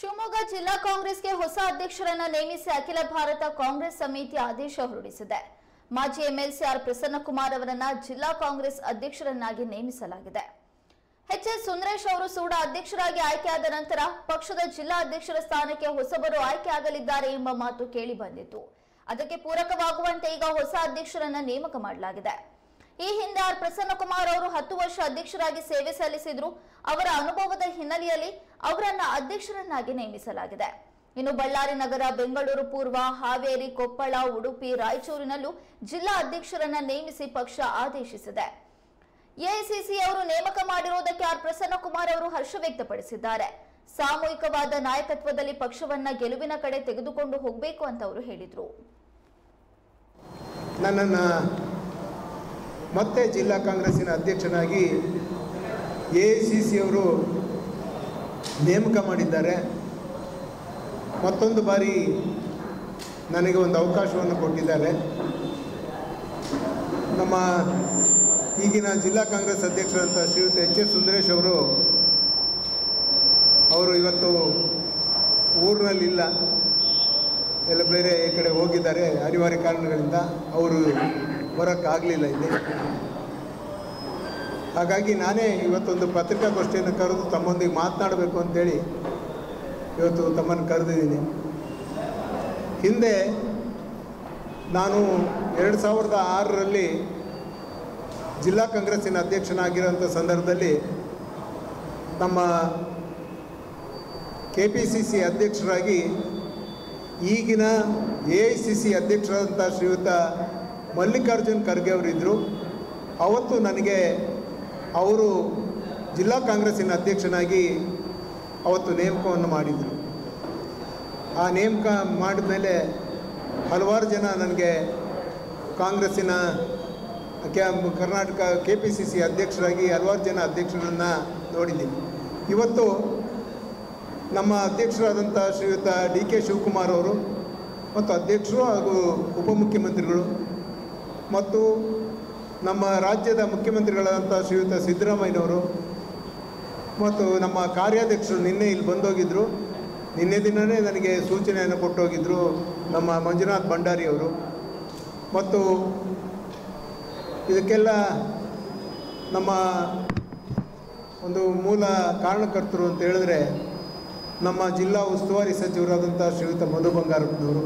ಶಿವಮೊಗ್ಗ ಜಿಲ್ಲಾ ಕಾಂಗ್ರೆಸ್ಗೆ ಹೊಸ ಅಧ್ಯಕ್ಷರನ್ನು ನೇಮಿಸಿ ಅಖಿಲ ಭಾರತ ಕಾಂಗ್ರೆಸ್ ಸಮಿತಿ ಆದೇಶ ಹೊರಡಿಸಿದೆ. ಮಾಜಿ ಎಂಎಲ್ಸಿ ಆರ್ ಪ್ರಸನ್ನಕುಮಾರ್ ಅವರನ್ನು ಜಿಲ್ಲಾ ಕಾಂಗ್ರೆಸ್ ಅಧ್ಯಕ್ಷರನ್ನಾಗಿ ನೇಮಿಸಲಾಗಿದೆ. ಎಚ್.ಎಸ್. ಸುಂದರೇಶ್ ಅವರು ಸೂಡ ಅಧ್ಯಕ್ಷರಾಗಿ ಆಯ್ಕೆಯಾದ ನಂತರ ಪಕ್ಷದ ಜಿಲ್ಲಾ ಅಧ್ಯಕ್ಷರ ಸ್ಥಾನಕ್ಕೆ ಹೊಸಬರು ಆಯ್ಕೆಯಾಗಲಿದ್ದಾರೆ ಎಂಬ ಮಾತು ಕೇಳಿ ಬಂದಿತ್ತು. ಅದಕ್ಕೆ ಪೂರಕವಾಗುವಂತೆ ಈಗ ಹೊಸ ಅಧ್ಯಕ್ಷರನ್ನ ನೇಮಕ ಮಾಡಲಾಗಿದೆ. ಈ ಹಿಂದೆ ಆರ್ ಪ್ರಸನ್ನಕುಮಾರ್ ಅವರು 10 ವರ್ಷ ಅಧ್ಯಕ್ಷರಾಗಿ ಸೇವೆ ಸಲ್ಲಿಸಿದ್ರು. ಅವರ ಅನುಭವದ ಹಿನ್ನೆಲೆಯಲ್ಲಿ ಅವರನ್ನ ಅಧ್ಯಕ್ಷರನ್ನಾಗಿ ನೇಮಿಸಲಾಗಿದೆ. ಇನ್ನು ಬಳ್ಳಾರಿ ನಗರ, ಬೆಂಗಳೂರು ಪೂರ್ವ, ಹಾವೇರಿ, ಕೊಪ್ಪಳ, ಉಡುಪಿ, ರಾಯಚೂರಿನಲ್ಲೂ ಜಿಲ್ಲಾ ಅಧ್ಯಕ್ಷರನ್ನ ನೇಮಿಸಿ ಪಕ್ಷ ಆದೇಶಿಸಿದೆ. ಎಐಸಿಸಿ ಅವರು ನೇಮಕ ಮಾಡಿರುವುದಕ್ಕೆ ಆರ್ ಪ್ರಸನ್ನಕುಮಾರ್ ಅವರು ಹರ್ಷ ವ್ಯಕ್ತಪಡಿಸಿದ್ದಾರೆ. ಸಾಮೂಹಿಕವಾದ ನಾಯಕತ್ವದಲ್ಲಿ ಪಕ್ಷವನ್ನ ಗೆಲುವಿನ ಕಡೆ ತೆಗೆದುಕೊಂಡು ಹೋಗಬೇಕು ಅಂತ ಅವರು ಹೇಳಿದ್ರು. ನನ್ನನ್ನು ಮತ್ತೆ ಜಿಲ್ಲಾ ಕಾಂಗ್ರೆಸ್ಸಿನ ಅಧ್ಯಕ್ಷನಾಗಿ ಎಐಸಿಸಿ ಅವರು ನೇಮಕ ಮಾಡಿದ್ದಾರೆ. ಮತ್ತೊಂದು ಬಾರಿ ನನಗೆ ಒಂದು ಅವಕಾಶವನ್ನು ಕೊಟ್ಟಿದ್ದಾರೆ. ನಮ್ಮ ಈಗಿನ ಜಿಲ್ಲಾ ಕಾಂಗ್ರೆಸ್ ಅಧ್ಯಕ್ಷರಂತ ಶ್ರೀಯುತ ಎಚ್.ಎಸ್. ಸುಂದರೇಶ್ ಅವರು ಇವತ್ತು ಊರಿನಲ್ಲಿಲ್ಲ, ಎಲ್ಲ ಬೇರೆ ಈ ಕಡೆ ಹೋಗಿದ್ದಾರೆ. ಅನಿವಾರ್ಯ ಕಾರಣಗಳಿಂದ ಅವರು ಬರೋಕ್ಕಾಗಲಿಲ್ಲ ಇಲ್ಲಿ. ಹಾಗಾಗಿ ನಾನೇ ಇವತ್ತೊಂದು ಪತ್ರಿಕಾಗೋಷ್ಠಿಯನ್ನು ಕರೆದು ತಮ್ಮೊಂದಿಗೆ ಮಾತನಾಡಬೇಕು ಅಂತೇಳಿ ಇವತ್ತು ತಮ್ಮನ್ನು ಕರೆದಿದ್ದೀನಿ. ಹಿಂದೆ ನಾನು 2006ರಲ್ಲಿ ಜಿಲ್ಲಾ ಕಾಂಗ್ರೆಸ್ಸಿನ ಅಧ್ಯಕ್ಷನಾಗಿರೋಂಥ ಸಂದರ್ಭದಲ್ಲಿ ನಮ್ಮ KPCC ಅಧ್ಯಕ್ಷರಾಗಿ ಈಗಿನ AICC ಅಧ್ಯಕ್ಷರಾದಂಥ ಶ್ರೀಯುತ ಮಲ್ಲಿಕಾರ್ಜುನ್ ಖರ್ಗೆ ಅವರಿದ್ದರು. ಅವತ್ತು ನನಗೆ ಅವರು ಜಿಲ್ಲಾ ಕಾಂಗ್ರೆಸ್ಸಿನ ಅಧ್ಯಕ್ಷನಾಗಿ ಅವತ್ತು ನೇಮಕವನ್ನು ಮಾಡಿದರು. ಆ ನೇಮಕ ಮಾಡಿದ ಮೇಲೆ ಹಲವಾರು ಜನ ನನಗೆ ಕಾಂಗ್ರೆಸ್ಸಿನ ಕರ್ನಾಟಕ KPCC ಅಧ್ಯಕ್ಷರಾಗಿ ಹಲವಾರು ಜನ ಅಧ್ಯಕ್ಷರನ್ನು ನೋಡಿದ್ದೀನಿ. ಇವತ್ತು ನಮ್ಮ ಅಧ್ಯಕ್ಷರಾದಂಥ ಶ್ರೀಯುತ DK ಶಿವಕುಮಾರ್ ಅವರು ಮತ್ತು ಅಧ್ಯಕ್ಷರು ಹಾಗೂ ಉಪಮುಖ್ಯಮಂತ್ರಿಗಳು ಮತ್ತು ನಮ್ಮ ರಾಜ್ಯದ ಮುಖ್ಯಮಂತ್ರಿಗಳಾದಂಥ ಶ್ರೀಯುತ ಸಿದ್ದರಾಮಯ್ಯನವರು ಮತ್ತು ನಮ್ಮ ಕಾರ್ಯಾಧ್ಯಕ್ಷರು ನಿನ್ನೆ ಇಲ್ಲಿ ಬಂದೋಗಿದ್ದರು. ನಿನ್ನೆ ದಿನವೇ ನನಗೆ ಸೂಚನೆಯನ್ನು ಕೊಟ್ಟೋಗಿದ್ದರು ನಮ್ಮ ಮಂಜುನಾಥ್ ಭಂಡಾರಿಯವರು. ಮತ್ತು ಇದಕ್ಕೆಲ್ಲ ನಮ್ಮ ಒಂದು ಮೂಲ ಕಾರಣಕರ್ತರು ಅಂತ ಹೇಳಿದ್ರೆ ನಮ್ಮ ಜಿಲ್ಲಾ ಉಸ್ತುವಾರಿ ಸಚಿವರಾದಂಥ ಶ್ರೀಯುತ ಮಧು ಬಂಗಾರಪ್ಪನವರು,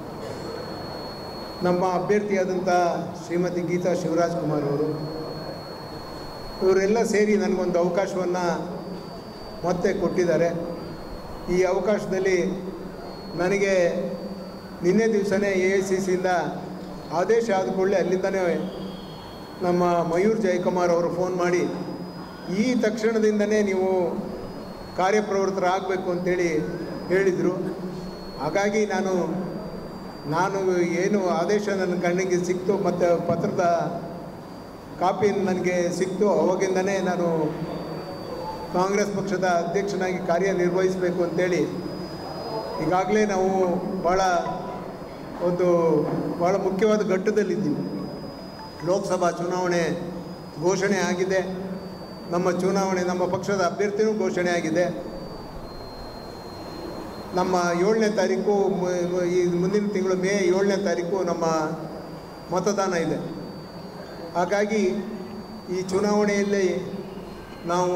ನಮ್ಮ ಅಭ್ಯರ್ಥಿಯಾದಂಥ ಶ್ರೀಮತಿ ಗೀತಾ ಶಿವರಾಜ್ ಕುಮಾರ್ ಅವರು, ಇವರೆಲ್ಲ ಸೇರಿ ನನಗೊಂದು ಅವಕಾಶವನ್ನು ಮತ್ತೆ ಕೊಟ್ಟಿದ್ದಾರೆ. ಈ ಅವಕಾಶದಲ್ಲಿ ನನಗೆ ನಿನ್ನೆ ದಿವಸನೇ AICCಯಿಂದ ಆದೇಶ ಆದ ಕೂಡಲೇ ಅಲ್ಲಿಂದನೇ ನಮ್ಮ ಮಯೂರ್ ಜಯಕುಮಾರ್ ಅವರು ಫೋನ್ ಮಾಡಿ ಈ ತಕ್ಷಣದಿಂದನೇ ನೀವು ಕಾರ್ಯಪ್ರವೃತ್ತರಾಗಬೇಕು ಅಂತೇಳಿ ಹೇಳಿದರು. ಹಾಗಾಗಿ ನಾನು ಏನು ಆದೇಶ ನನ್ನ ಕಣ್ಣಿಗೆ ಸಿಕ್ತು ಮತ್ತು ಪತ್ರದ ಕಾಪಿ ನನಗೆ ಸಿಕ್ತು, ಅವಾಗಿಂದನೇ ನಾನು ಕಾಂಗ್ರೆಸ್ ಪಕ್ಷದ ಅಧ್ಯಕ್ಷನಾಗಿ ಕಾರ್ಯನಿರ್ವಹಿಸಬೇಕು ಅಂತೇಳಿ ಈಗಾಗಲೇ ನಾವು ಭಾಳ ಮುಖ್ಯವಾದ ಘಟ್ಟದಲ್ಲಿದ್ದೀವಿ. ಲೋಕಸಭಾ ಚುನಾವಣೆ ಘೋಷಣೆ ಆಗಿದೆ. ನಮ್ಮ ಪಕ್ಷದ ಅಭ್ಯರ್ಥಿನೂ ಘೋಷಣೆ ಆಗಿದೆ. ನಮ್ಮ 7ನೇ ತಾರೀಕು ಈ ಮುಂದಿನ ತಿಂಗಳು ಮೇ 7ನೇ ತಾರೀಕು ನಮ್ಮ ಮತದಾನ ಇದೆ. ಹಾಗಾಗಿ ಈ ಚುನಾವಣೆಯಲ್ಲಿ ನಾವು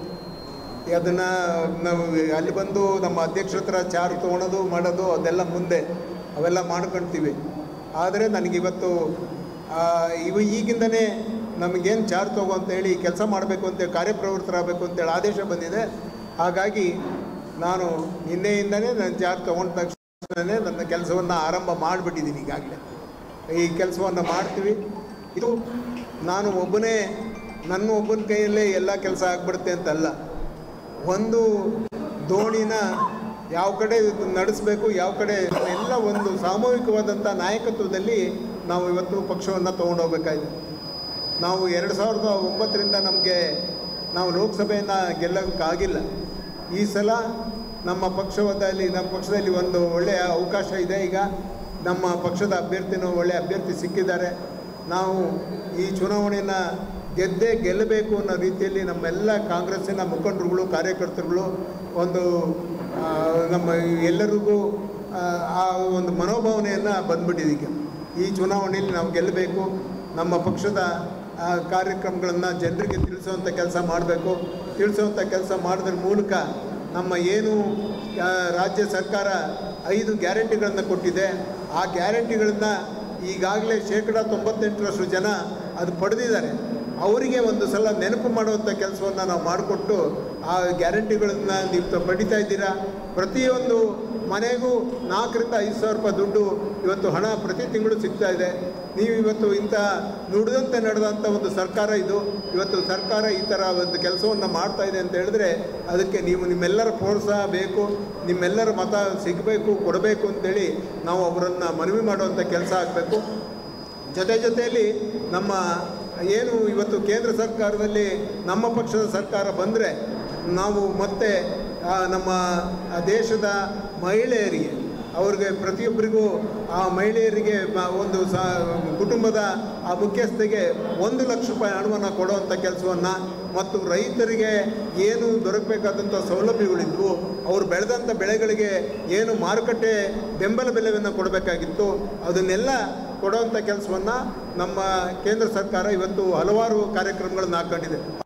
ಅಲ್ಲಿ ಬಂದು ನಮ್ಮ ಅಧ್ಯಕ್ಷರ ಹತ್ರ ಚಾರ್ಜ್ ತೊಗೊಳೋದು ಮಾಡೋದು ಅದೆಲ್ಲ ಮುಂದೆ ಅವೆಲ್ಲ ಮಾಡ್ಕೊಳ್ತೀವಿ. ಆದರೆ ನನಗಿವತ್ತು ಈಗಿಂದನೇ ನಮಗೇನು ಚಾರ್ಜ್ ತಗೋ ಅಂತೇಳಿ ಕೆಲಸ ಮಾಡಬೇಕು ಅಂತೇಳಿ ಕಾರ್ಯಪ್ರವೃತ್ತರಾಗಬೇಕು ಅಂತೇಳಿ ಆದೇಶ ಬಂದಿದೆ. ಹಾಗಾಗಿ ನಾನು ನಿನ್ನೆಯಿಂದನೇ ನನ್ನ ಚಾರ್ಜ್ ತೊಗೊಂಡ ತಕ್ಷಣವೇ ನನ್ನ ಕೆಲಸವನ್ನು ಆರಂಭ ಮಾಡಿಬಿಟ್ಟಿದ್ದೀನಿ. ಈಗಾಗಲೇ ಈ ಕೆಲಸವನ್ನು ಮಾಡ್ತೀವಿ. ಇದು ನಾನು ನನ್ನ ಒಬ್ಬನ ಕೈಯಲ್ಲೇ ಎಲ್ಲ ಕೆಲಸ ಆಗಿಬಿಡುತ್ತೆ ಅಂತಲ್ಲ. ಒಂದು ದೋಣಿನ ಯಾವ ಕಡೆ ನಡೆಸಬೇಕು, ಯಾವ ಕಡೆ ಎಲ್ಲ ಒಂದು ಸಾಮೂಹಿಕವಾದಂಥ ನಾಯಕತ್ವದಲ್ಲಿ ನಾವು ಇವತ್ತು ಪಕ್ಷವನ್ನು ತೊಗೊಂಡೋಗ್ಬೇಕಾಗಿದೆ. ನಾವು 2009ರಿಂದ ನಾವು ಲೋಕಸಭೆಯನ್ನು ಗೆಲ್ಲೋಕ್ಕಾಗಿಲ್ಲ. ಈ ಸಲ ನಮ್ಮ ಪಕ್ಷದಲ್ಲಿ ಒಂದು ಒಳ್ಳೆಯ ಅವಕಾಶ ಇದೆ. ಈಗ ನಮ್ಮ ಪಕ್ಷದ ಅಭ್ಯರ್ಥಿನೂ ಒಳ್ಳೆಯ ಅಭ್ಯರ್ಥಿ ಸಿಕ್ಕಿದ್ದಾರೆ. ನಾವು ಈ ಚುನಾವಣೆಯನ್ನು ಗೆಲ್ಲಬೇಕು ಅನ್ನೋ ರೀತಿಯಲ್ಲಿ ನಮ್ಮೆಲ್ಲ ಕಾಂಗ್ರೆಸ್ಸಿನ ಮುಖಂಡರುಗಳು, ಕಾರ್ಯಕರ್ತರುಗಳು ಒಂದು ನಮ್ಮ ಎಲ್ಲರಿಗೂ ಆ ಒಂದು ಮನೋಭಾವನೆಯನ್ನು ಬಂದ್ಬಿಟ್ಟಿದೆ. ಈ ಚುನಾವಣೆಯಲ್ಲಿ ನಾವು ಗೆಲ್ಲಬೇಕು, ನಮ್ಮ ಪಕ್ಷದ ಕಾರ್ಯಕ್ರಮಗಳನ್ನು ಜನರಿಗೆ ತಿಳಿಸುವಂಥ ಕೆಲಸ ಮಾಡಬೇಕು. ತಿಳಿಸುವಂಥ ಕೆಲಸ ಮಾಡೋದ್ರ ಮೂಲಕ ನಮ್ಮ ಏನು ರಾಜ್ಯ ಸರ್ಕಾರ 5 ಗ್ಯಾರಂಟಿಗಳನ್ನು ಕೊಟ್ಟಿದೆ, ಆ ಗ್ಯಾರಂಟಿಗಳನ್ನು ಈಗಾಗಲೇ 98% ಜನ ಅದು ಪಡೆದಿದ್ದಾರೆ. ಅವರಿಗೆ ಒಂದು ಸಲ ನೆನಪು ಮಾಡುವಂಥ ಕೆಲಸವನ್ನು ನಾವು ಮಾಡಿಕೊಟ್ಟು ಆ ಗ್ಯಾರಂಟಿಗಳನ್ನು ನೀವು ಪಡಿತಾ ಇದ್ದೀರಾ. ಪ್ರತಿಯೊಂದು ಮನೆಗೂ 4 ರಿಂದ 5 ಸಾವಿರ ರೂಪಾಯಿ ದುಡ್ಡು ಇವತ್ತು ಹಣ ಪ್ರತಿ ತಿಂಗಳು ಸಿಗ್ತಾ ಇದೆ. ನೀವು ಇವತ್ತು ಇಂಥ ನುಡಿದಂತೆ ನಡೆದಂಥ ಒಂದು ಸರ್ಕಾರ ಇದು. ಇವತ್ತು ಸರ್ಕಾರ ಈ ಥರ ಒಂದು ಕೆಲಸವನ್ನು ಮಾಡ್ತಾ ಇದೆ ಅಂತ ಹೇಳಿದ್ರೆ ಅದಕ್ಕೆ ನೀವು ನಿಮ್ಮೆಲ್ಲರ ಪ್ರೋತ್ಸಾಹ ಬೇಕು, ನಿಮ್ಮೆಲ್ಲರ ಮತ ಸಿಗಬೇಕು, ಕೊಡಬೇಕು ಅಂತೇಳಿ ನಾವು ಅವರನ್ನು ಮನವಿ ಮಾಡುವಂಥ ಕೆಲಸ ಆಗಬೇಕು. ಜೊತೆಯಲ್ಲಿ ನಮ್ಮ ಏನು ಇವತ್ತು ಕೇಂದ್ರ ಸರ್ಕಾರದಲ್ಲಿ ನಮ್ಮ ಪಕ್ಷದ ಸರ್ಕಾರ ಬಂದರೆ ನಾವು ಮತ್ತೆ ನಮ್ಮ ದೇಶದ ಮಹಿಳೆಯರಿಗೆ, ಅವ್ರಿಗೆ ಪ್ರತಿಯೊಬ್ಬರಿಗೂ ಆ ಮಹಿಳೆಯರಿಗೆ ಒಂದು ಕುಟುಂಬದ ಆ ಮುಖ್ಯಸ್ಥೆಗೆ 1 ಲಕ್ಷ ರೂಪಾಯಿ ಹಣವನ್ನು ಕೊಡುವಂಥ ಕೆಲಸವನ್ನು, ಮತ್ತು ರೈತರಿಗೆ ಏನು ದೊರಕಬೇಕಾದಂಥ ಸೌಲಭ್ಯಗಳಿದ್ವು, ಅವರು ಬೆಳೆದಂಥ ಬೆಳೆಗಳಿಗೆ ಏನು ಮಾರುಕಟ್ಟೆ ಬೆಂಬಲ ಬೆಲೆಯನ್ನು ಕೊಡಬೇಕಾಗಿತ್ತು, ಅದನ್ನೆಲ್ಲ ಕೊಡುವಂಥ ಕೆಲಸವನ್ನು ನಮ್ಮ ಕೇಂದ್ರ ಸರ್ಕಾರ ಇವತ್ತು ಹಲವಾರು ಕಾರ್ಯಕ್ರಮಗಳನ್ನು ಹಾಕ್ಕೊಂಡಿದೆ.